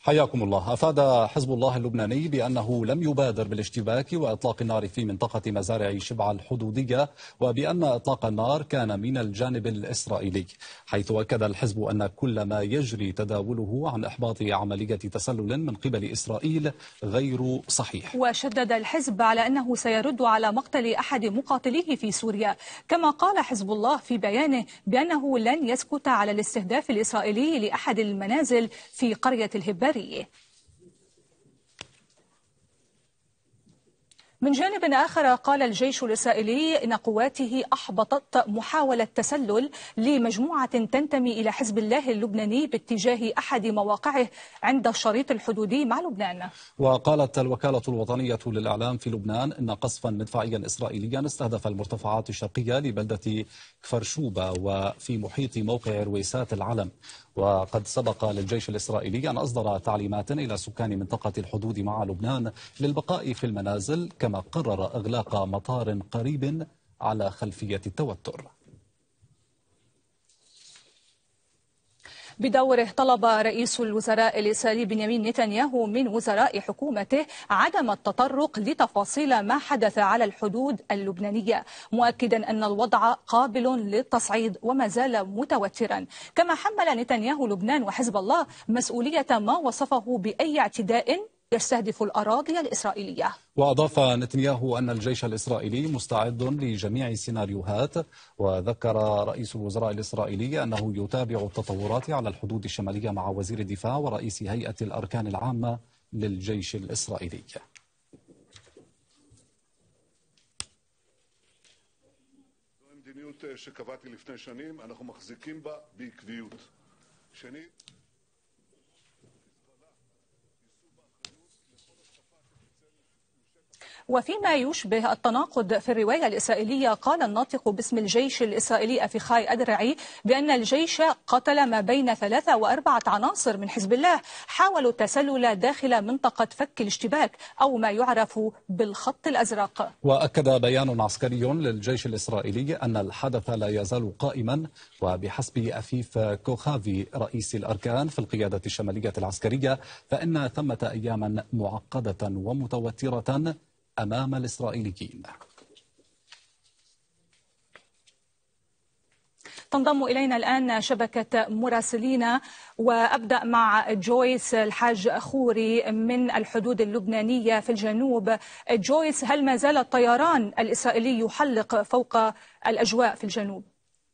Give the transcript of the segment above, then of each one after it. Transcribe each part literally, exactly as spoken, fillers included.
حياكم الله. أفاد حزب الله اللبناني بأنه لم يبادر بالاشتباك وإطلاق النار في منطقة مزارع شبعة الحدودية، وبأن إطلاق النار كان من الجانب الإسرائيلي، حيث أكد الحزب أن كل ما يجري تداوله عن إحباط عملية تسلل من قبل إسرائيل غير صحيح. وشدد الحزب على أنه سيرد على مقتل أحد مقاتليه في سوريا، كما قال حزب الله في بيانه بأنه لن يسكت على الاستهداف الإسرائيلي لأحد المنازل في قرية الهبارية. من جانب آخر، قال الجيش الإسرائيلي إن قواته أحبطت محاولة تسلل لمجموعة تنتمي إلى حزب الله اللبناني باتجاه أحد مواقعه عند الشريط الحدودي مع لبنان. وقالت الوكالة الوطنية للإعلام في لبنان إن قصفا مدفعيا إسرائيليا استهدف المرتفعات الشرقية لبلدة كفر شوبة وفي محيط موقع رويسات العلم. وقد سبق للجيش الإسرائيلي أن أصدر تعليمات إلى سكان منطقة الحدود مع لبنان للبقاء في المنازل، كما قرر إغلاق مطار قريب على خلفية التوتر. بدوره طلب رئيس الوزراء الإسرائيلي بنيامين نتنياهو من وزراء حكومته عدم التطرق لتفاصيل ما حدث على الحدود اللبنانية، مؤكدا أن الوضع قابل للتصعيد وما زال متوترا. كما حمل نتنياهو لبنان وحزب الله مسؤولية ما وصفه بأي اعتداء يستهدف الأراضي الإسرائيلية. وأضاف نتنياهو أن الجيش الإسرائيلي مستعد لجميع السيناريوهات، وذكر رئيس الوزراء الإسرائيلي أنه يتابع التطورات على الحدود الشمالية مع وزير الدفاع ورئيس هيئة الأركان العامة للجيش الإسرائيلي. מדיניות שקבעתי לפני שנים, אנחנו מחזיקים בה בעקביות. שנית, وفيما يشبه التناقض في الرواية الإسرائيلية، قال الناطق باسم الجيش الإسرائيلي أفيخاي أدرعي بأن الجيش قتل ما بين ثلاثة وأربعة عناصر من حزب الله حاولوا التسلل داخل منطقة فك الاشتباك أو ما يعرف بالخط الأزرق. وأكد بيان عسكري للجيش الإسرائيلي أن الحدث لا يزال قائما، وبحسب أفيف كوخافي رئيس الأركان في القيادة الشمالية العسكرية فإن ثمة أياما معقدة ومتوترة أمام الإسرائيليين. تنضم إلينا الآن شبكة مراسلين، وأبدأ مع جويس الحاج خوري من الحدود اللبنانية في الجنوب. جويس، هل ما زال الطيران الإسرائيلي يحلق فوق الأجواء في الجنوب؟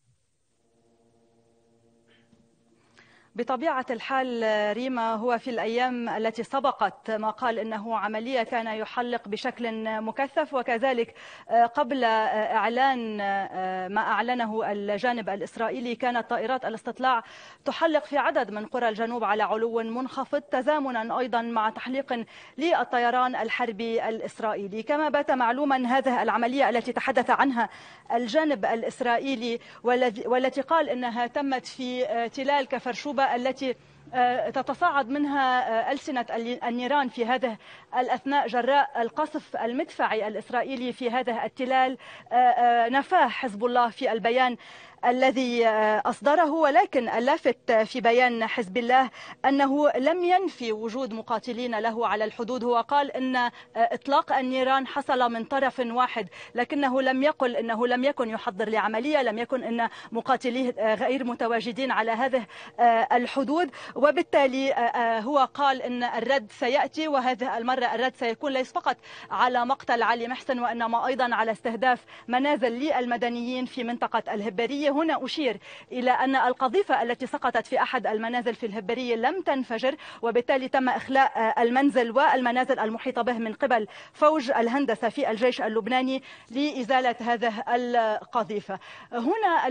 بطبيعة الحال ريما، هو في الأيام التي سبقت ما قال إنه عملية كان يحلق بشكل مكثف، وكذلك قبل إعلان ما أعلنه الجانب الإسرائيلي كانت طائرات الاستطلاع تحلق في عدد من قرى الجنوب على علو منخفض، تزامنا أيضا مع تحليق للطيران الحربي الإسرائيلي. كما بات معلوما هذه العملية التي تحدث عنها الجانب الإسرائيلي والتي قال إنها تمت في تلال كفر شوبة التي تتصاعد منها ألسنة النيران في هذه الأثناء جراء القصف المدفعي الإسرائيلي في هذا التلال. نفاه حزب الله في البيان الذي أصدره، ولكن اللافت في بيان حزب الله أنه لم ينفي وجود مقاتلين له على الحدود. هو قال أن إطلاق النيران حصل من طرف واحد، لكنه لم يقل أنه لم يكن يحضر لعملية، لم يكن أن مقاتليه غير متواجدين على هذه الحدود. وبالتالي هو قال أن الرد سيأتي، وهذه المرة الرد سيكون ليس فقط على مقتل علي محسن وإنما أيضا على استهداف منازل للمدنيين في منطقة الهبارية. هنا أشير إلى أن القذيفة التي سقطت في أحد المنازل في الهبارية لم تنفجر، وبالتالي تم إخلاء المنزل والمنازل المحيطة به من قبل فوج الهندسة في الجيش اللبناني لإزالة هذه القذيفة. هنا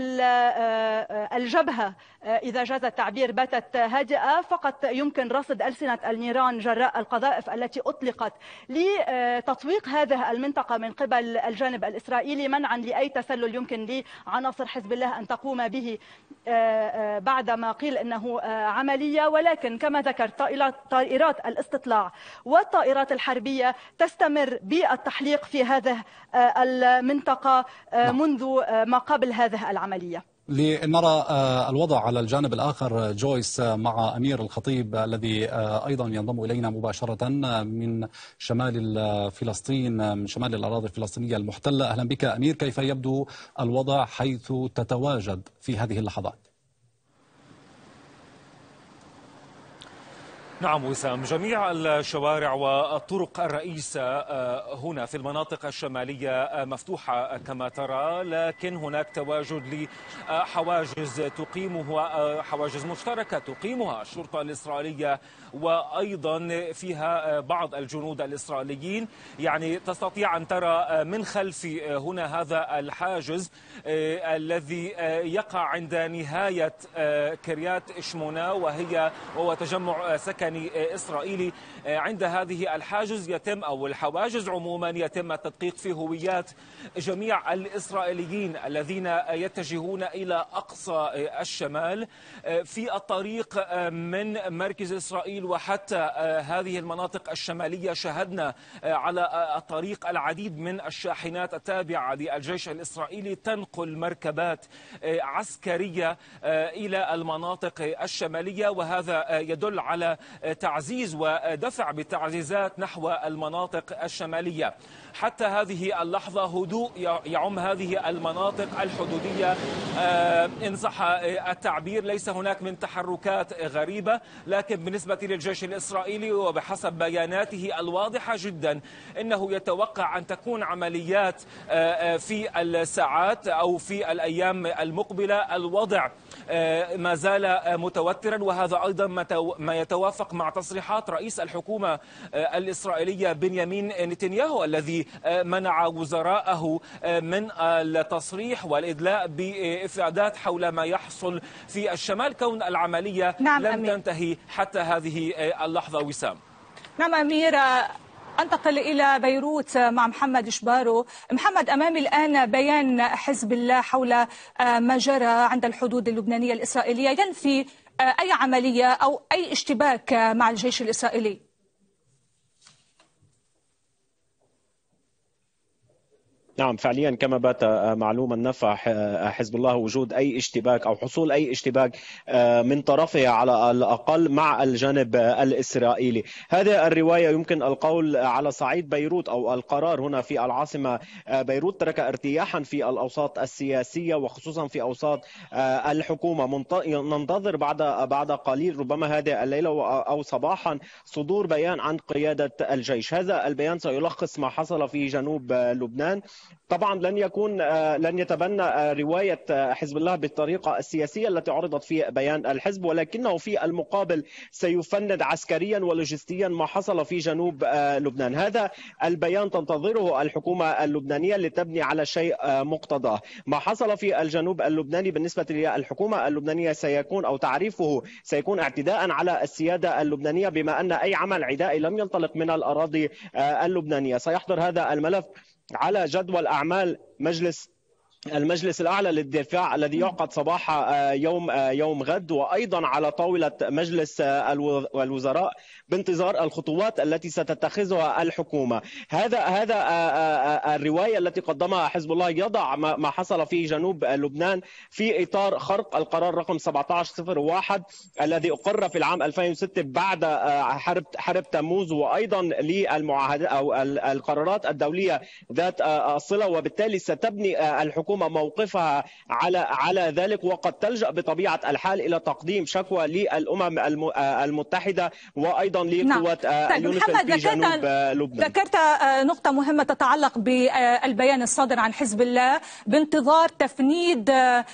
الجبهة إذا جاز التعبير باتت هادئة، فقط يمكن رصد ألسنة النيران جراء القذائف التي أطلقت لتطويق هذه المنطقة من قبل الجانب الإسرائيلي، منعا لأي تسلل يمكن لعناصر حزب الله أن تقوم به بعد ما قيل أنه عملية. ولكن كما ذكر طائرات الاستطلاع والطائرات الحربية تستمر بالتحليق في هذه المنطقة منذ ما قبل هذه العملية. لنرى الوضع على الجانب الآخر جويس مع أمير الخطيب الذي أيضا ينضم إلينا مباشرة من شمال فلسطين، من شمال الأراضي الفلسطينية المحتلة. أهلا بك أمير، كيف يبدو الوضع حيث تتواجد في هذه اللحظات؟ نعم وسام، جميع الشوارع والطرق الرئيسة هنا في المناطق الشمالية مفتوحة كما ترى، لكن هناك تواجد لحواجز تقيمها حواجز مشتركة تقيمها الشرطة الإسرائيلية وأيضا فيها بعض الجنود الإسرائيليين. يعني تستطيع أن ترى من خلف هنا هذا الحاجز الذي يقع عند نهاية كريات شمونة وهي وهو تجمع سكني إسرائيلي. عند هذه الحاجز يتم أو الحواجز عموما يتم التدقيق في هويات جميع الإسرائيليين الذين يتجهون إلى أقصى الشمال في الطريق من مركز إسرائيل وحتى هذه المناطق الشمالية. شاهدنا على الطريق العديد من الشاحنات التابعة للجيش الإسرائيلي تنقل مركبات عسكرية إلى المناطق الشمالية، وهذا يدل على تعزيز ودفع بالتعزيزات نحو المناطق الشمالية. حتى هذه اللحظة هدوء يعم هذه المناطق الحدودية إن صح التعبير. ليس هناك من تحركات غريبة، لكن بالنسبة للجيش الإسرائيلي وبحسب بياناته الواضحة جدا إنه يتوقع أن تكون عمليات في الساعات أو في الأيام المقبلة. الوضع ما زال متوترا، وهذا أيضا ما يتوافق مع تصريحات رئيس الحكومة الإسرائيلية بنيامين نتنياهو الذي منع وزراءه من التصريح والإدلاء بإفادات حول ما يحصل في الشمال، كون العملية نعم لم أمير. تنتهي حتى هذه اللحظة. وسام. نعم أمير، أنتقل إلى بيروت مع محمد شبارو. محمد، أمامي الآن بيان حزب الله حول ما جرى عند الحدود اللبنانية الإسرائيلية ينفي أي عملية أو أي اشتباك مع الجيش الإسرائيلي. نعم فعليا كما بات معلوما نفى حزب الله وجود أي اشتباك أو حصول أي اشتباك من طرفه على الأقل مع الجانب الإسرائيلي. هذه الرواية يمكن القول على صعيد بيروت أو القرار هنا في العاصمة بيروت ترك ارتياحا في الأوساط السياسية وخصوصا في أوساط الحكومة. ننتظر بعد بعد قليل ربما هذه الليلة أو صباحا صدور بيان عن قيادة الجيش. هذا البيان سيلخص ما حصل في جنوب لبنان. طبعا لن يكون لن يتبنى رواية حزب الله بالطريقة السياسية التي عرضت في بيان الحزب، ولكنه في المقابل سيفند عسكريا ولوجستيا ما حصل في جنوب لبنان. هذا البيان تنتظره الحكومة اللبنانية لتبني على شيء مقتضاه. ما حصل في الجنوب اللبناني بالنسبة للحكومة اللبنانية سيكون أو تعريفه سيكون اعتداء على السيادة اللبنانية، بما أن أي عمل عدائي لم ينطلق من الأراضي اللبنانية. سيحضر هذا الملف على جدول أعمال مجلس المجلس الأعلى للدفاع الذي يعقد صباح يوم يوم غد، وأيضا على طاولة مجلس الوزراء بانتظار الخطوات التي ستتخذها الحكومة. هذا هذا الرواية التي قدمها حزب الله يضع ما حصل في جنوب لبنان في إطار خرق القرار رقم سبعة عشر صفر واحد الذي أقر في العام ألفين وستة بعد حرب حرب تموز، وأيضا للمعاهدات أو القرارات الدولية ذات الصلة، وبالتالي ستبني الحكومة موقفها على على ذلك، وقد تلجأ بطبيعة الحال إلى تقديم شكوى للأمم المتحدة وأيضا لقوات اليونيفيل في جنوب لبنان. ذكرت نقطة مهمة تتعلق بالبيان الصادر عن حزب الله بانتظار تفنيد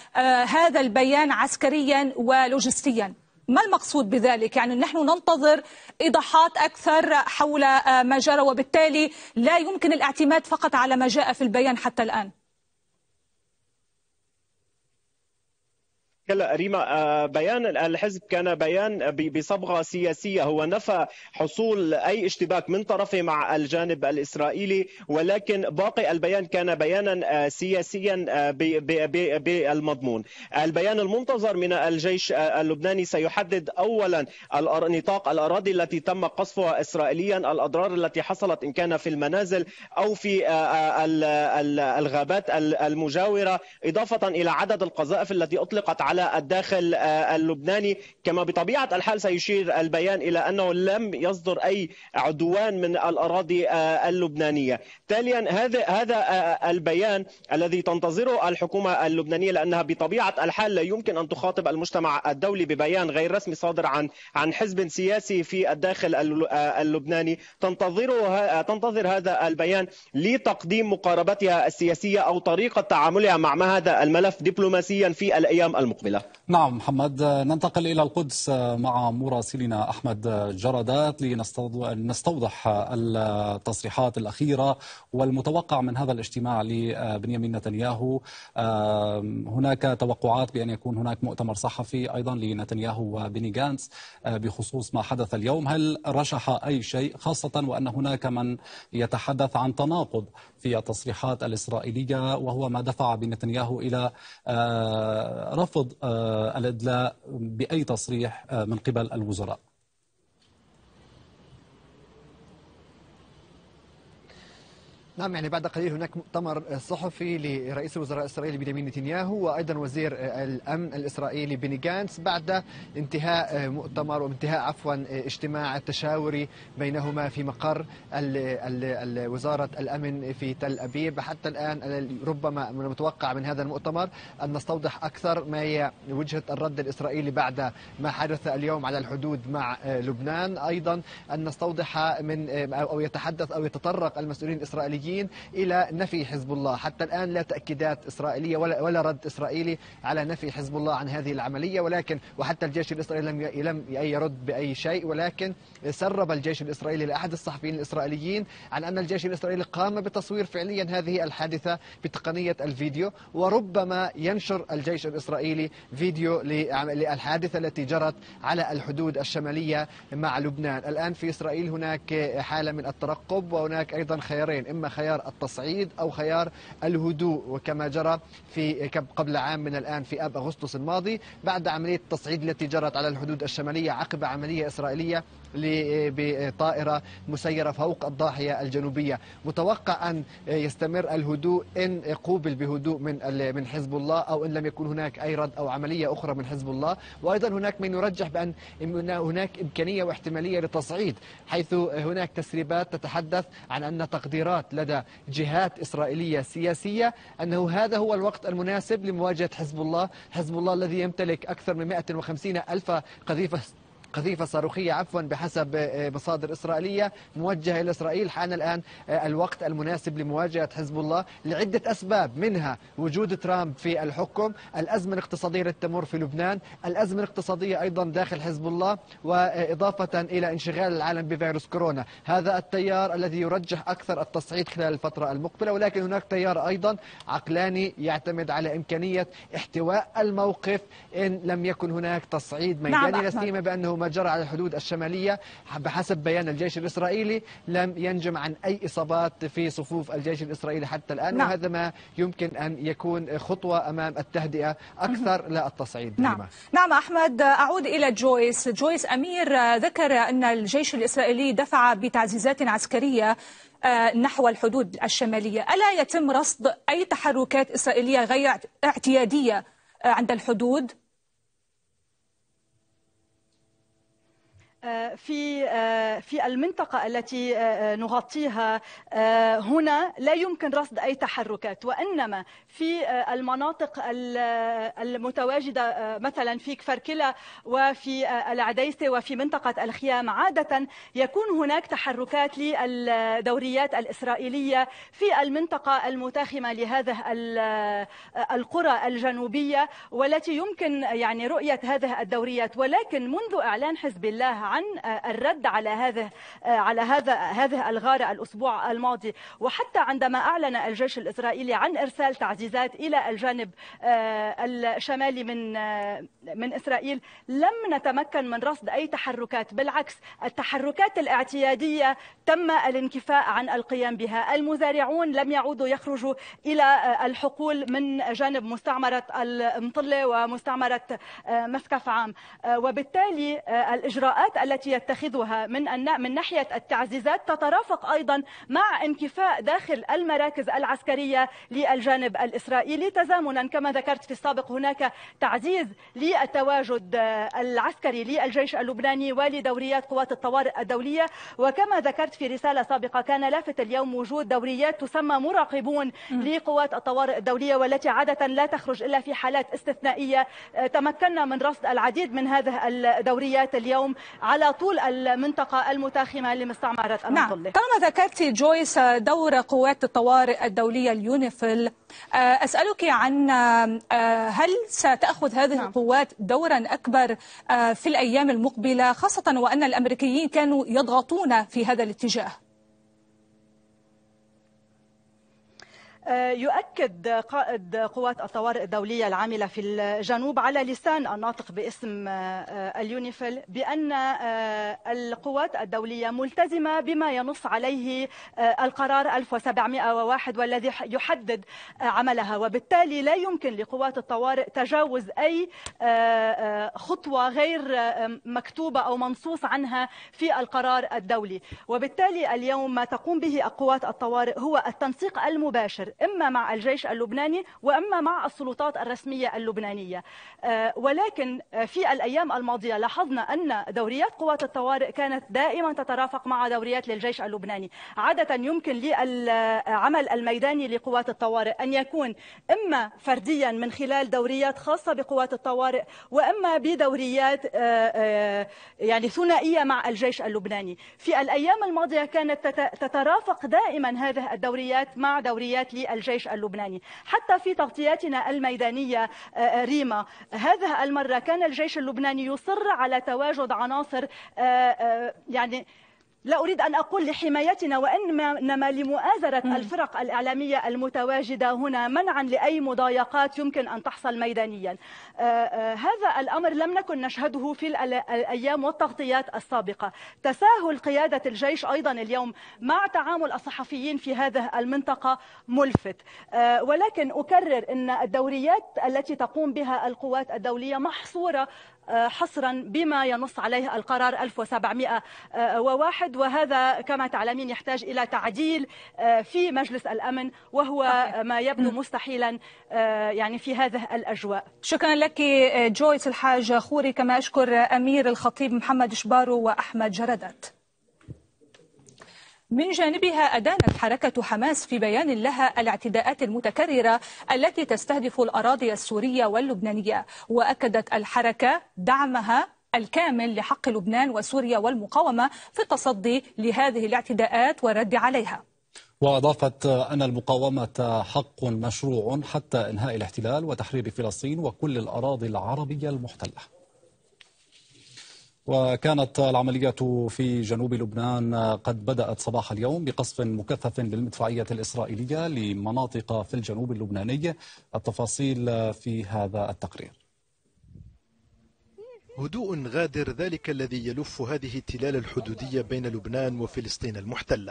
هذا البيان عسكريا ولوجستيا. ما المقصود بذلك؟ يعني نحن ننتظر إيضاحات أكثر حول ما جرى، وبالتالي لا يمكن الاعتماد فقط على ما جاء في البيان حتى الآن. هلا ريما، بيان الحزب كان بيان بصبغه سياسيه، هو نفى حصول اي اشتباك من طرفه مع الجانب الاسرائيلي، ولكن باقي البيان كان بيانا سياسيا بالمضمون. البيان المنتظر من الجيش اللبناني سيحدد اولا نطاق الاراضي التي تم قصفها اسرائيليا، الاضرار التي حصلت ان كان في المنازل او في الغابات المجاوره، اضافه الى عدد القذائف التي اطلقت على الداخل اللبناني. كما بطبيعة الحال سيشير البيان إلى أنه لم يصدر أي عدوان من الأراضي اللبنانية. تاليا هذا هذا البيان الذي تنتظره الحكومة اللبنانية، لأنها بطبيعة الحال لا يمكن أن تخاطب المجتمع الدولي ببيان غير رسمي صادر عن عن حزب سياسي في الداخل اللبناني، تنتظره تنتظر هذا البيان لتقديم مقاربتها السياسية أو طريقة تعاملها مع هذا الملف دبلوماسيا في الأيام المقبلة. نعم محمد، ننتقل إلى القدس مع مراسلنا أحمد جردات لنستوضح التصريحات الأخيرة والمتوقع من هذا الاجتماع لبنيامين نتنياهو. هناك توقعات بأن يكون هناك مؤتمر صحفي أيضا لنتنياهو وبني جانتس بخصوص ما حدث اليوم. هل رشح أي شيء، خاصة وأن هناك من يتحدث عن تناقض في التصريحات الإسرائيلية، وهو ما دفع بنتنياهو إلى رفض الإدلاء بأي تصريح من قبل الوزراء؟ نعم، يعني بعد قليل هناك مؤتمر صحفي لرئيس الوزراء الإسرائيلي بنيامين نتنياهو وأيضا وزير الأمن الإسرائيلي بني جانتس بعد انتهاء مؤتمر وانتهاء عفوا اجتماع تشاوري بينهما في مقر وزارة الأمن في تل أبيب. حتى الآن ربما من المتوقع من هذا المؤتمر أن نستوضح أكثر ما هي وجهة الرد الإسرائيلي بعد ما حدث اليوم على الحدود مع لبنان، أيضا أن نستوضح من أو يتحدث أو يتطرق المسؤولين الإسرائيليين إلى نفي حزب الله. حتى الآن لا تأكيدات إسرائيلية ولا ولا رد إسرائيلي على نفي حزب الله عن هذه العملية، ولكن وحتى الجيش الإسرائيلي لم لم يرد بأي شيء، ولكن سرب الجيش الإسرائيلي لأحد الصحفيين الإسرائيليين عن أن الجيش الإسرائيلي قام بتصوير فعليا هذه الحادثة بتقنية الفيديو، وربما ينشر الجيش الإسرائيلي فيديو للحادثة التي جرت على الحدود الشمالية مع لبنان. الآن في إسرائيل هناك حالة من الترقب، وهناك أيضا خيارين، إما خيار التصعيد أو خيار الهدوء، وكما جرى في قبل عام من الآن في آب أغسطس الماضي بعد عملية التصعيد التي جرت على الحدود الشمالية عقب عملية إسرائيلية بطائرة مسيرة فوق الضاحية الجنوبية. متوقع أن يستمر الهدوء إن قوبل بهدوء من من حزب الله أو إن لم يكن هناك أي رد أو عملية أخرى من حزب الله. وأيضا هناك من يرجح بأن هناك إمكانية واحتمالية لتصعيد، حيث هناك تسريبات تتحدث عن أن تقديرات لدى جهات إسرائيلية سياسية أنه هذا هو الوقت المناسب لمواجهة حزب الله، حزب الله الذي يمتلك أكثر من مئة وخمسين ألف قذيفة قذيفة صاروخية عفوا بحسب مصادر إسرائيلية موجهة إلى إسرائيل. حان الآن الوقت المناسب لمواجهة حزب الله لعدة أسباب، منها وجود ترامب في الحكم، الأزمة الاقتصادية التي تمر في لبنان، الأزمة الاقتصادية أيضا داخل حزب الله، وإضافة إلى انشغال العالم بفيروس كورونا. هذا التيار الذي يرجح أكثر التصعيد خلال الفترة المقبلة، ولكن هناك تيار أيضا عقلاني يعتمد على إمكانية احتواء الموقف إن لم يكن هناك تصعيد ميداني، لا سيما بأنه ما جرى على الحدود الشمالية بحسب بيان الجيش الإسرائيلي لم ينجم عن أي إصابات في صفوف الجيش الإسرائيلي حتى الآن. نعم. وهذا ما يمكن أن يكون خطوة أمام التهدئة أكثر لا التصعيد. نعم. نعم أحمد، أعود إلى جويس. جويس أمير ذكر أن الجيش الإسرائيلي دفع بتعزيزات عسكرية نحو الحدود الشمالية. ألا يتم رصد أي تحركات إسرائيلية غير اعتيادية عند الحدود؟ في في المنطقة التي نغطيها هنا لا يمكن رصد أي تحركات، وإنما في المناطق المتواجدة مثلا في كفر كلا وفي العديسة وفي منطقة الخيام عادة يكون هناك تحركات للدوريات الإسرائيلية في المنطقة المتاخمة لهذه القرى الجنوبية والتي يمكن يعني رؤية هذه الدوريات. ولكن منذ إعلان حزب الله عن الرد على هذا على هذا هذه الغارة الأسبوع الماضي، وحتى عندما أعلن الجيش الإسرائيلي عن إرسال تعزيزات إلى الجانب الشمالي من من إسرائيل لم نتمكن من رصد أي تحركات. بالعكس، التحركات الاعتيادية تم الانكفاء عن القيام بها. المزارعون لم يعودوا يخرجوا إلى الحقول من جانب مستعمرة المطلة ومستعمرة مسقف عام، وبالتالي الإجراءات التي يتخذها من من ناحية التعزيزات تترافق أيضا مع انكفاء داخل المراكز العسكرية للجانب الإسرائيلي تزامنا. كما ذكرت في السابق، هناك تعزيز للتواجد العسكري للجيش اللبناني ولدوريات قوات الطوارئ الدولية، وكما ذكرت في رسالة سابقة كان لافت اليوم وجود دوريات تسمى مراقبون لقوات الطوارئ الدولية، والتي عادة لا تخرج إلا في حالات استثنائية. تمكنا من رصد العديد من هذه الدوريات اليوم على طول المنطقة المتاخمة لمستعمرة المطلة. نعم، طالما ذكرت جويس دور قوات الطوارئ الدولية اليونيفيل، أسألك عن هل ستأخذ هذه نعم. القوات دورا أكبر في الأيام المقبلة، خاصة وأن الأمريكيين كانوا يضغطون في هذا الاتجاه؟ يؤكد قائد قوات الطوارئ الدولية العاملة في الجنوب على لسان الناطق باسم اليونيفيل بأن القوات الدولية ملتزمة بما ينص عليه القرار ألف وسبعمئة وواحد والذي يحدد عملها، وبالتالي لا يمكن لقوات الطوارئ تجاوز أي خطوة غير مكتوبة أو منصوص عنها في القرار الدولي. وبالتالي اليوم ما تقوم به قوات الطوارئ هو التنسيق المباشر إما مع الجيش اللبناني وإما مع السلطات الرسمية اللبنانية. ولكن في الأيام الماضية لاحظنا أن دوريات قوات الطوارئ كانت دائما تترافق مع دوريات للجيش اللبناني. عادة يمكن للعمل الميداني لقوات الطوارئ أن يكون إما فرديا من خلال دوريات خاصة بقوات الطوارئ، وإما بدوريات يعني ثنائية مع الجيش اللبناني. في الأيام الماضية كانت تترافق دائما هذه الدوريات مع دوريات الجيش اللبناني. حتى في تغطياتنا الميدانية ريما هذه المرة كان الجيش اللبناني يصر على تواجد عناصر يعني لا أريد أن أقول لحمايتنا وإنما لمؤازرة الفرق الإعلامية المتواجدة هنا منعا لأي مضايقات يمكن أن تحصل ميدانيا. هذا الأمر لم نكن نشهده في الأيام والتغطيات السابقة. تساهل قيادة الجيش أيضا اليوم مع تعامل الصحفيين في هذه المنطقة ملفت. ولكن أكرر أن الدوريات التي تقوم بها القوات الدولية محصورة حصرا بما ينص عليه القرار ألف وسبعمئة وواحد، وهذا كما تعلمين يحتاج إلى تعديل في مجلس الأمن، وهو ما يبدو مستحيلا يعني في هذه الأجواء. شكرا لك جويس الحاج خوري، كما أشكر أمير الخطيب محمد شبارو وأحمد جردات. من جانبها أدانت حركة حماس في بيان لها الاعتداءات المتكررة التي تستهدف الأراضي السورية واللبنانية، وأكدت الحركة دعمها الكامل لحق لبنان وسوريا والمقاومة في التصدي لهذه الاعتداءات والرد عليها. وأضافت أن المقاومة حق مشروع حتى إنهاء الاحتلال وتحرير فلسطين وكل الأراضي العربية المحتلة. وكانت العملية في جنوب لبنان قد بدأت صباح اليوم بقصف مكثف بالمدفعية الإسرائيلية لمناطق في الجنوب اللبناني. التفاصيل في هذا التقرير. هدوء غادر ذلك الذي يلف هذه التلال الحدودية بين لبنان وفلسطين المحتلة.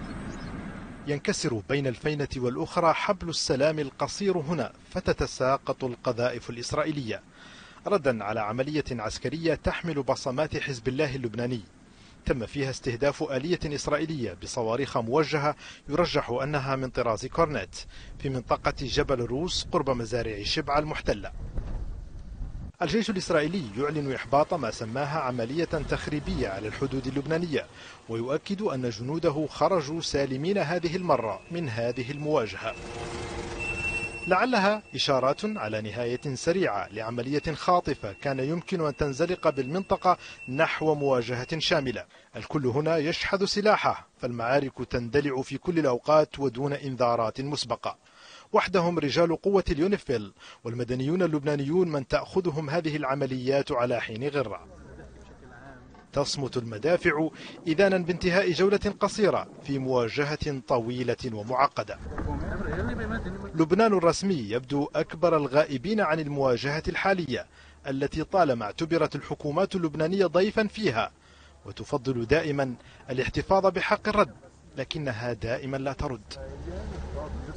ينكسر بين الفينة والأخرى حبل السلام القصير هنا، فتتساقط القذائف الإسرائيلية ردا على عملية عسكرية تحمل بصمات حزب الله اللبناني. تم فيها استهداف آلية إسرائيلية بصواريخ موجهة يرجح أنها من طراز كورنيت في منطقة جبل روس قرب مزارع شبعة المحتلة. الجيش الإسرائيلي يعلن إحباط ما سماها عملية تخريبية على الحدود اللبنانية، ويؤكد أن جنوده خرجوا سالمين هذه المرة من هذه المواجهة، لعلها إشارات على نهاية سريعة لعملية خاطفة كان يمكن أن تنزلق بالمنطقة نحو مواجهة شاملة. الكل هنا يشحذ سلاحه، فالمعارك تندلع في كل الأوقات ودون إنذارات مسبقة. وحدهم رجال قوة اليونيفيل والمدنيون اللبنانيون من تأخذهم هذه العمليات على حين غرة. تصمت المدافع إذانا بانتهاء جولة قصيرة في مواجهة طويلة ومعقدة. لبنان الرسمي يبدو أكبر الغائبين عن المواجهة الحالية التي طالما اعتبرت الحكومات اللبنانية ضيفا فيها وتفضل دائما الاحتفاظ بحق الرد، لكنها دائما لا ترد.